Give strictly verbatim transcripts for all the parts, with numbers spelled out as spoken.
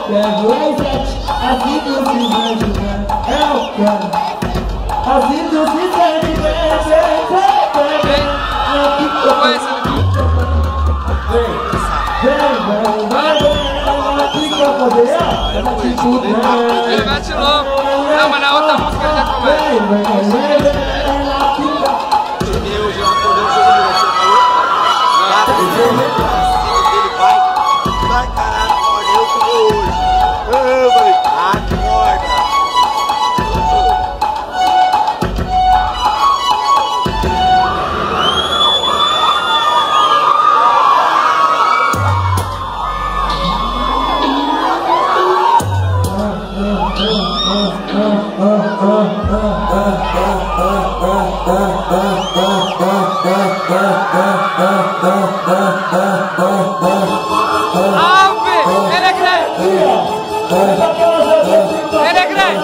quero, é sete, assim tu se imagina, eu quero, assim tu se sente bem, bem, bem, bem, não fica vem, vem, vem, vem, não fica poder, ela te tudo, ele mete louco, não, mas na outra música ele já começa. vem, vem, vem, vem, ela fica. Eu já acordei todo mundo, você falou? Ele vai, vai caralho, acorda, eu que vou hoje. Eu falei, acorda. Alve, ele é grande. Ele é grande.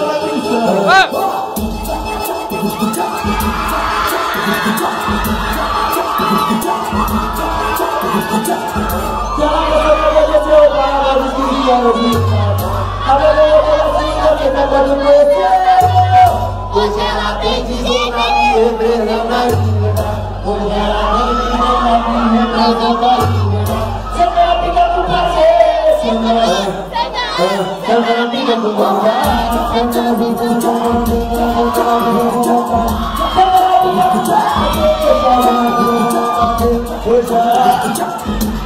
Hoje ela tem dizer pra me representa a vida. Hoje ela tem dizer pra me representa a vida. Sempre ela fica com prazer, sempre ela sempre ela fica com vontade, sempre ela fica com vontade, sempre ela fica com vontade. Hoje ela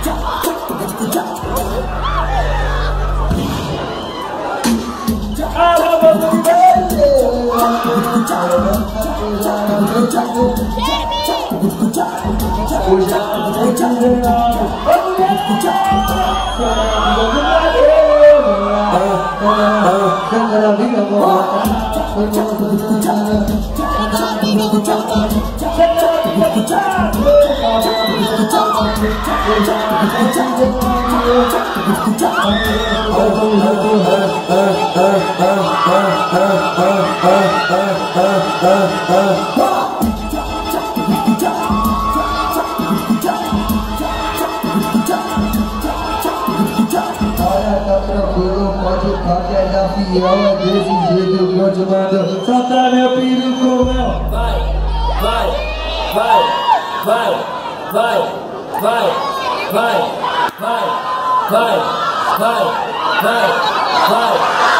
fiel é desse jeito que eu te mando. Solta meu filho com ela. Vai, vai, vai, vai, vai, vai, vai, vai, vai, vai, vai, vai, vai,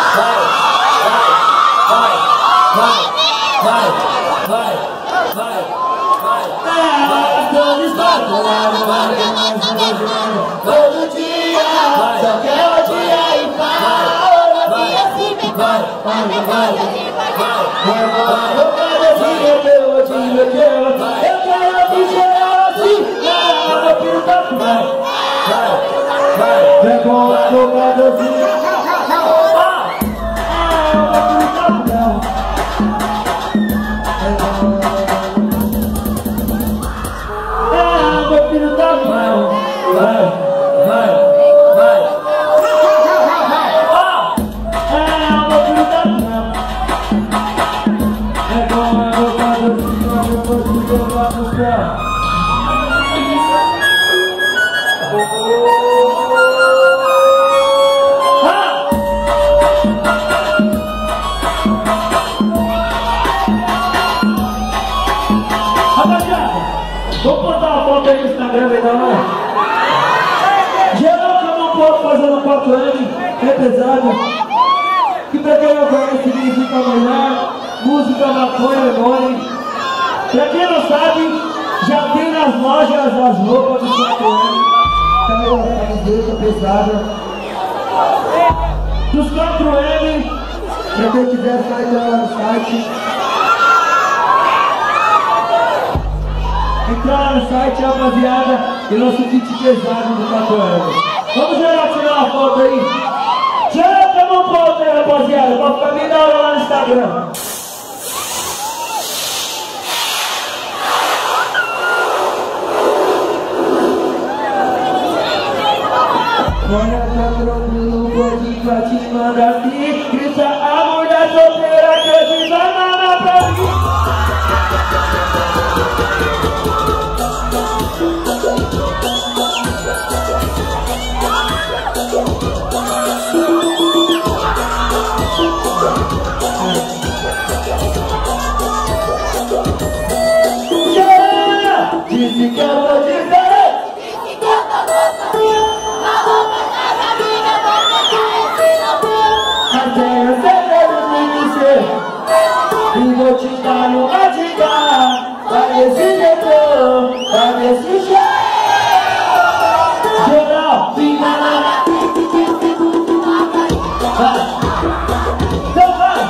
vai, vai, vai, vai, vai, vai. Todo estado, todo dia, só quero dia e paz. Vai, vai, vai, vai, vai, eu quero assim, eu quero assim, eu quero assim, eu quero assim, meu filho tá vai, vai, vai, vem com a boca do filho, ah, meu filho tá bom, ah, meu filho tá bom, vai, vai. Vamos botar uma foto aí no Instagram, não é? Geral que eu não posso fazer no quatro M, é pesado. Que pra quem não conhece significa mulher, música, maconha, memória. Pra quem não sabe, já tem nas lojas as roupas do quatro M. Tá aí uma camiseta pesada. Dos quatro M, pra quem quiser sair lá no site. Entrar no site, rapaziada, e nosso kit pesado do quatro M. Vamos gerar tirar uma foto aí? Gera pra uma foto aí, rapaziada, pra ficar bem da hora lá no Instagram. Olha, tá tranquilo, pode pra te mandar assim. Grita a mulher solteira que hoje vai mandar pra mim. te dar uma dica. Vai desse jeito, vai desse jeito. Geral, fica na... Vai. Então vai.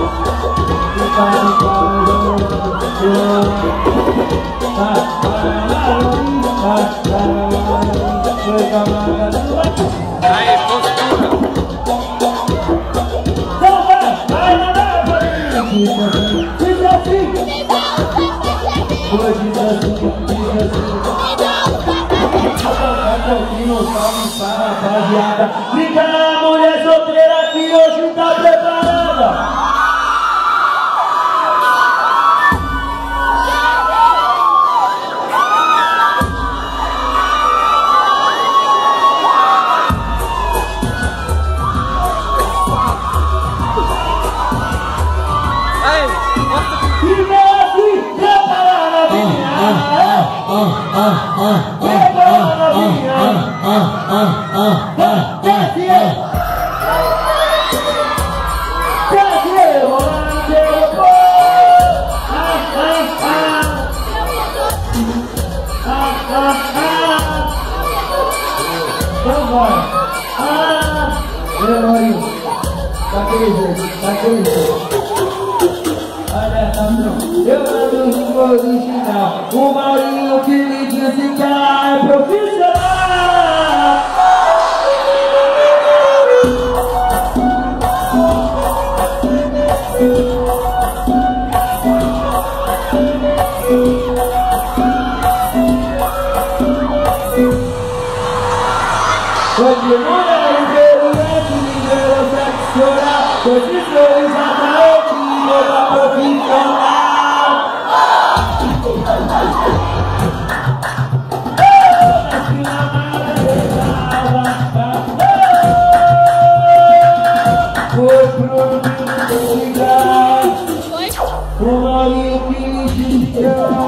Aí, postura. Então vai, vai, vai, vai. Diz assim, diz assim. Diz assim, diz assim. Tranquilo, salve para a rapaziada. Fica na mulher solteira que hoje tá preparada. Eu ando no original, o Maurinho que me disse que ela é profissional. Hoje mulher inteligente, ninguém consegue chorar. Hoje sou exatamente toda profissional. Foi pro lugar, o Maurinho que me disse.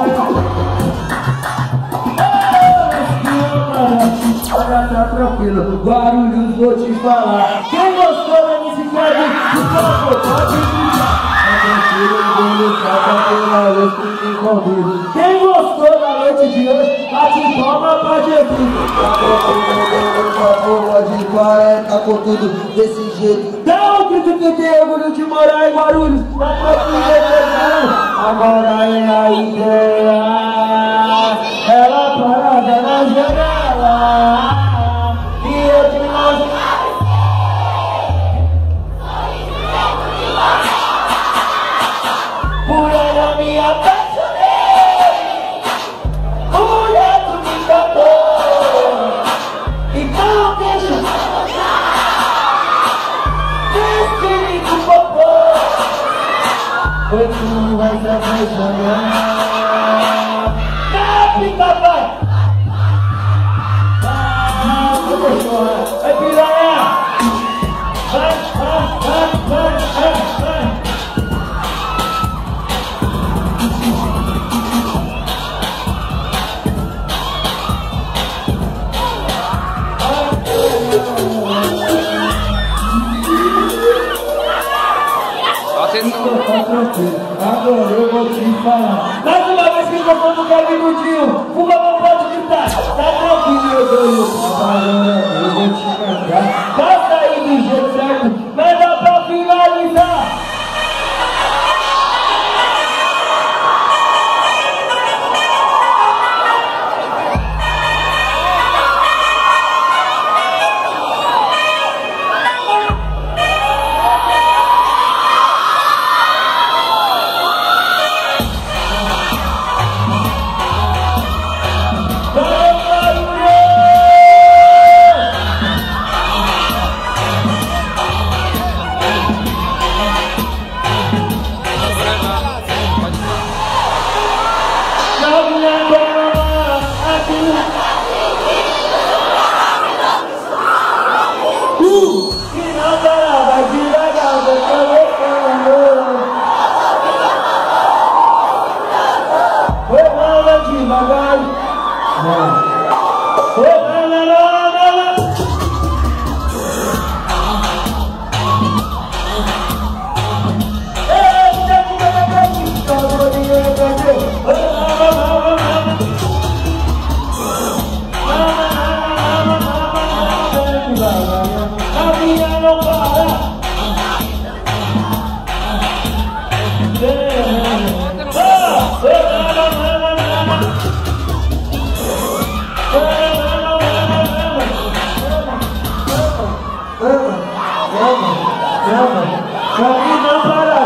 Olha, tá tranquilo, Guarulhos vou te falar. Quem gostou da me inscreve, por favor, pode clicar. Tá tranquilo, vou lutar pela vez que me convido. Quem gostou da noite de hoje, bate palma pra Jesus. Tá tranquilo, por favor, pode quarenta com tudo desse jeito. Dá um grito que tem orgulho de morar em Guarulhos. Tá tranquilo, agora é a ideia. Ela parada na janela e eu de longe. Por ela me apaixonei, mulher tu me encantou. Então deixa esse lindo popô. Foi tu vai se apaixonar. Fica, vai! Vai, piranha! Vai, vai, vai, vai, vai, vai! Agora eu vou te falar. Mais uma vez que eu tô no caminho do Dio, o mamão pode gritar. Tá tranquilo, eu dou o trabalho, eu vou te cantar. Faça aí do jeito certo, mas dá pra finalizar. Pra mim não para.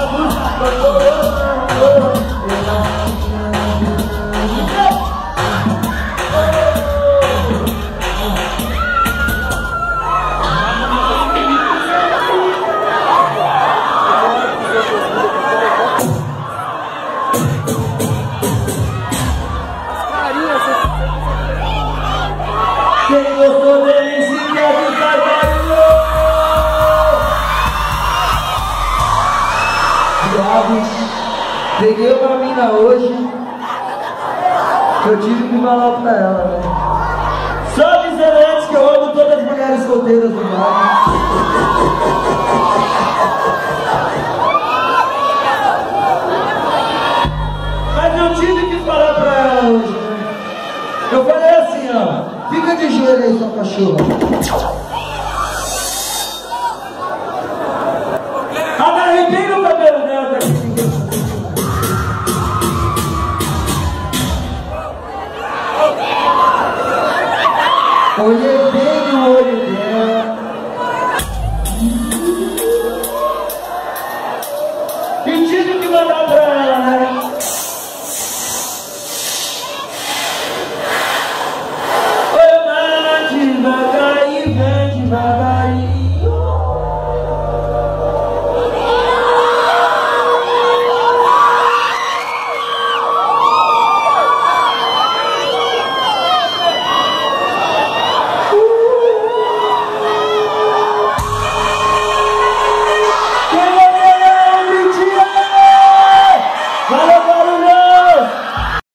Quem gostou dele se quer que faz barulho. Viados, peguei uma mina hoje, eu tive que falar pra ela, né? Só dizer antes que eu amo todas as mulheres solteiras do mundo. Mas eu tive que falar pra ela hoje, né? Eu falei assim, ó, fica de joelho aí, sua cachorra.